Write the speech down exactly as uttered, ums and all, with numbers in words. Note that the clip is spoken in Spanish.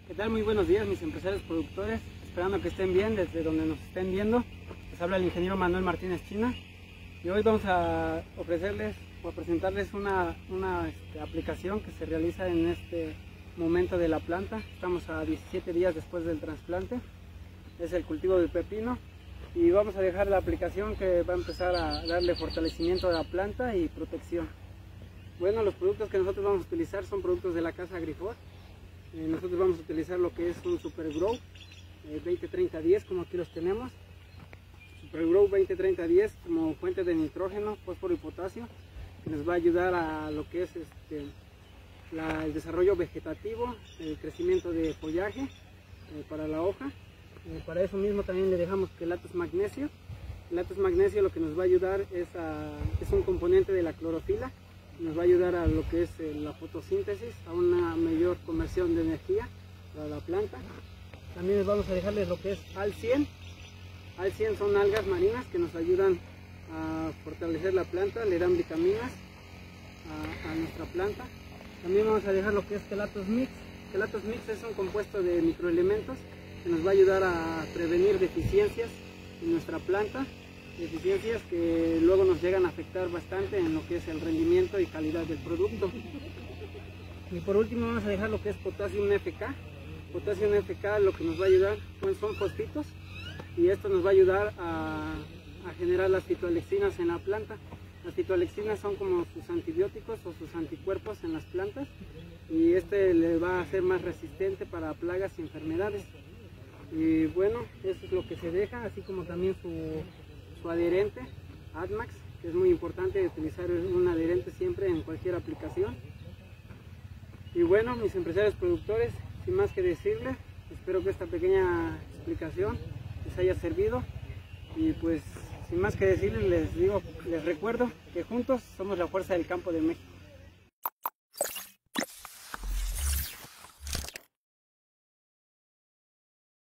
¿Qué tal? Muy buenos días, mis empresarios productores, esperando que estén bien desde donde nos estén viendo. Les habla el ingeniero Manuel Martínez China y hoy vamos a ofrecerles o a presentarles una, una este, aplicación que se realiza en este momento de la planta. Estamos a diecisiete días después del trasplante. Es el cultivo del pepino y vamos a dejar la aplicación que va a empezar a darle fortalecimiento a la planta y protección. Bueno, los productos que nosotros vamos a utilizar son productos de la casa Agrifor. Eh, nosotros vamos a utilizar lo que es un Super Grow eh, veinte treinta diez, como aquí los tenemos. Super Grow veinte treinta diez como fuente de nitrógeno, fósforo y potasio, que nos va a ayudar a lo que es este, la, el desarrollo vegetativo, el crecimiento de follaje eh, para la hoja. Eh, para eso mismo también le dejamos quelatos magnesio. Quelatos magnesio lo que nos va a ayudar es, a, es un componente de la clorofila. Nos va a ayudar a lo que es la fotosíntesis, a una mayor conversión de energía para la planta. También les vamos a dejarles lo que es Al cien. Al cien son algas marinas que nos ayudan a fortalecer la planta, le dan vitaminas a, a nuestra planta. También vamos a dejar lo que es Quelatos Mix. Quelatos Mix es un compuesto de microelementos que nos va a ayudar a prevenir deficiencias en nuestra planta. Deficiencias que luego nos llegan a afectar bastante en lo que es el rendimiento y calidad del producto. Y por último vamos a dejar lo que es Potassium F K. Potassium F K lo que nos va a ayudar pues son fosfitos y esto nos va a ayudar a, a generar las fitoalexinas en la planta. Las fitoalexinas son como sus antibióticos o sus anticuerpos en las plantas y este le va a hacer más resistente para plagas y enfermedades. Y bueno, eso es lo que se deja, así como también su su adherente AdMax, que es muy importante utilizar un adherente siempre en cualquier aplicación. Y bueno, mis empresarios productores, sin más que decirles, espero que esta pequeña explicación les haya servido y pues sin más que decirles les digo, les recuerdo que juntos somos la fuerza del campo de México.